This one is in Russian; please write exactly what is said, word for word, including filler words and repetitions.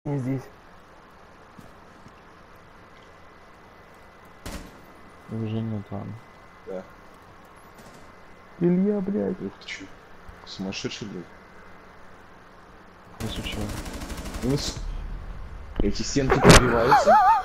Не здесь. Уже не там. Да. Илья, блядь. Ух ты чё. Сумасшедший, блядь. Если чё. Ну, с- Эти стенки пробиваются.